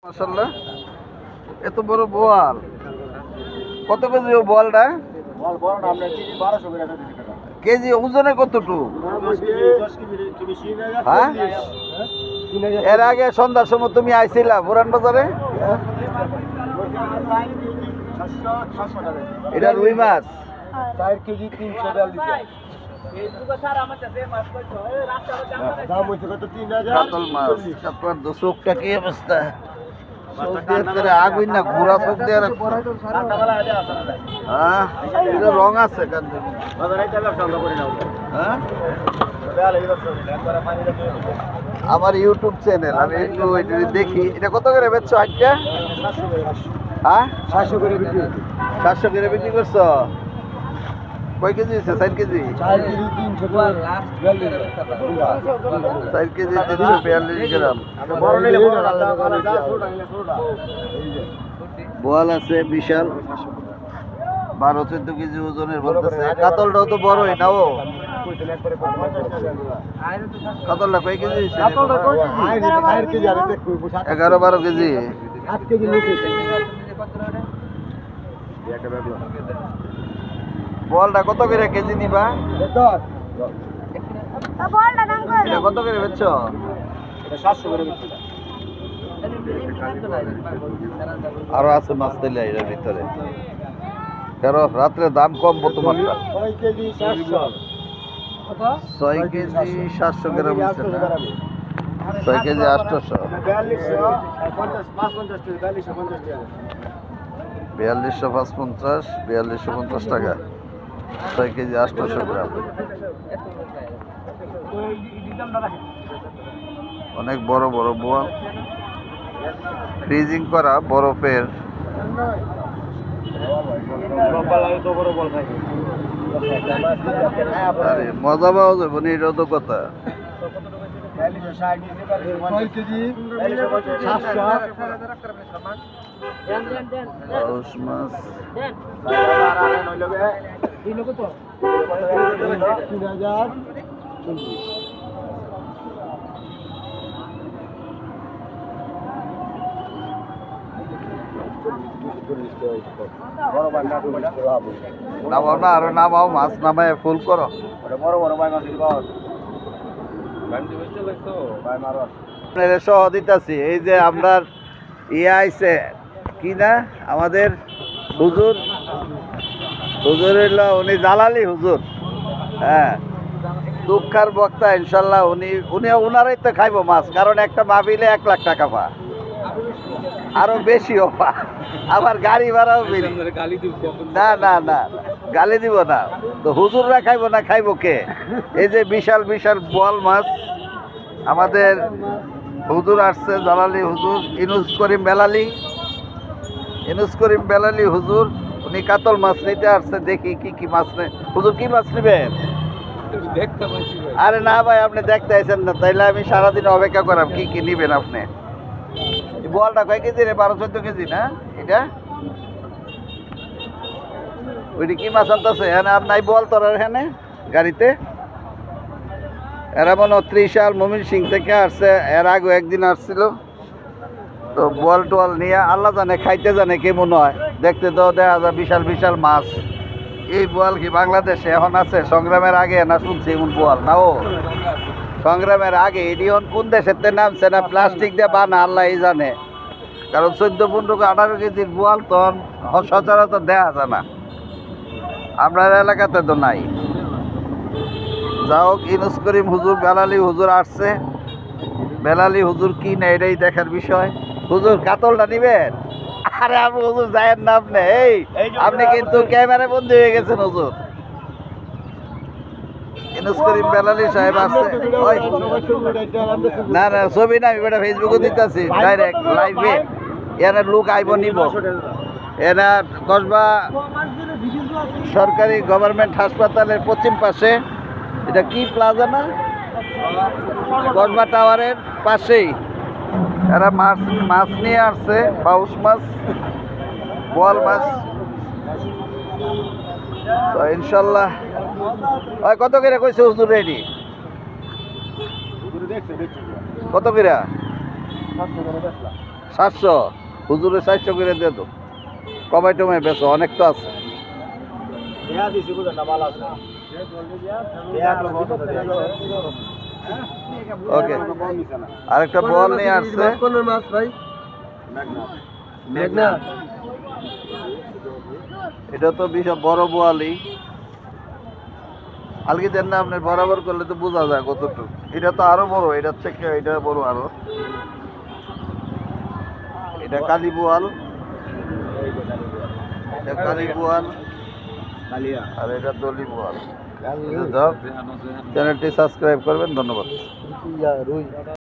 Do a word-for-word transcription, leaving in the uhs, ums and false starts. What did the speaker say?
মাশাআল্লাহ এত বড় বোয়াল কত কেজি ও বোয়ালটা? বল বল না আমরা কেজি বারোশো করে দিতে টাকা কেজি ওজনে কতটুকু? দশ কেজি তুমি শিনে যাও। হ্যাঁ এর আগে সন্ধ্যার সময় তুমি আইছিলা পুরান বাজারে? এটা রুই মাছ চার কেজি তিনশো বিয়াল্লিশ দাম হচ্ছে কত? তিন হাজার কাতল মাছ। কাতলার তো চোখটা কি অবস্থা? চোখ দিয়ে করে আগুন না ঘোরা চোখ দিয়ে রাখছে। হ্যাঁ এটা রং আছে কান্দি। হ্যাঁ আমার ইউটিউব চ্যানেল আমি একটু এটা দেখি। এটা কত করে বেচছো আজকে? হ্যাঁ সাতশো করে বিক্রি সাতশো করে বিক্রি করছো? কয় কেজি হচ্ছে? চার কেজি চার কেজি তিনশো চার কেজি তিনশো বিয়াল্লিশ গ্রাম। বোয়াল আছে বিশাল বারো চোদ্দ কেজি ওজনের বলতেছে। কাতলটাও তো বড়ই না ও? কাতলটা কয় কেজি হচ্ছে? এগারো বারো কেজি। বলটা কত করে কেজি নিবা? এটা কত করে বেচছো? আরো আছে মাছ তেলে এর ভিতরে। কারণ রাত্রে দাম কম তোমারটা। ছয় কেজি সাতশো গ্রাম হচ্ছে না? ছয় কেজি আটশোশো বিয়াল্লিশশো পাঁচ পঞ্চাশ বিয়াল্লিশশো পঞ্চাশ টাকা। ছয় কেজি আটশোশো গ্রাম। অনেক বড় বড় বোয়াল ফ্রিজিং করা বরফের। আরে মজা পাওয়া যাবে না এটা তো কথা। পাউস মাছ তিন হাজার নামাও না আরো নামাও মাছ নামায় ফুল করো। বড় বড় ভাই মাছ সহ দিতেছি। এই যে আমরা ইয়ে আইছে কি না আমাদের হুজুর হুজুর হইল উনি জালালি হুজুর। হ্যাঁ দুঃখার বক্তা ইনশাল্লাহ। উনি উনি উনারাই তো খাইবো মাছ, কারণ একটা মাহফিলে এক লাখ টাকা পা আরো বেশিও পা। আবার গাড়ি ভাড়াও বেশি। না না না গালি দিব না তো। হুজুররা খাইবো না খাইবো কে? এই যে বিশাল বিশাল বোয়াল মাছ আমাদের হুজুর আসছে জালালি হুজুর ইনুস করিম বেলালি ইনুস করিম বেলালি হুজুর। উনি কাতল মাছ নিতে আসছে। দেখি কি কি মাছ নেই। হুজুর কি মাছ নেবেন? আরে না ভাই আপনি দেখতে আইছেন না, তাইলে আমি সারাদিন অপেক্ষা করাম। কি কি নিবেন আপনি? বোয়ালটা কয় কেজি রে? বারো চোদ্দ কেজি না এটা? ওইটা কি মাছ আনতেছে? হ্যাঁ আর নাই বল তোর এখানে গাড়িতে? এরা মনে ত্রিশাল মমিন সিং থেকে আসছে। এর আগে একদিন আসছিল তো বল টোয়াল নিয়ে আল্লাহ জানে খাইতে জানে কেমন হয়। দেখতে তো দেখা যায় বিশাল বিশাল মাছ। এই বোয়াল কি বাংলাদেশে এখন আছে? সংগ্রামের আগে না শুনছি এমন বোয়াল না? ও সংগ্রামের আগে এটি কোন দেশের নামছে না প্লাস্টিক দিয়ে বানা আল্লাহ জানে। কারণ চোদ্দ পনেরো আঠারো কেজির বোয়াল তখন সচরাচর দেখা যায় না। আপনার এলাকাতে তো নাই। যা হোক ইনুস করিম হুজুর বেলালি হুজুর আসছে। বেলালি হুজুর কি না এটাই দেখার বিষয়। হুজুর কাতলটা নিবেন? আরে আপনি হুজুর যায়েন না আপনি। এই আপনি কিন্তু ক্যামেরা বন্দি হয়ে গেছেন হুজুর। ইনুস করিম বেলালি সাহেব আসছে। না না ছবি না, আমি এটা ফেসবুকে দিতেছি ডাইরেক্ট লাইভে। এনে লোক আইব নিব। এরা কসবা সরকারি গভর্নমেন্ট হাসপাতালের পশ্চিম পাশে। এটা কি প্লাজা না? কসবা টাওয়ারের পাশেই এরা মাছ মাছ নিয়ে আসছে। পাউস মাছ বোয়াল মাছ তো ইনশাল্লাহ। কত করে কইছে হুজুর রেডি? কত করে? সাতশো হুজুরে সাতশো করে দিয়ে তো কমাই টমাই বেছো অনেক তো আছে ওকে আরেকটা বল নিয়ে আসছে কোন মাছ ভাই? মেঘনা। এটা তো বিশাল বড় বোয়ালি আলগি দেন না আপনি বরাবর করলে তো বোঝা যায় কতটুকু এটা তো আরো বড় এটা থেকে এটা বড় আরো এটা কালী বোয়াল এটা কালী বোয়াল আর এটা দলি বোয়াল চ্যানেলটি সাবস্ক্রাইব করবেন ধন্যবাদ রুই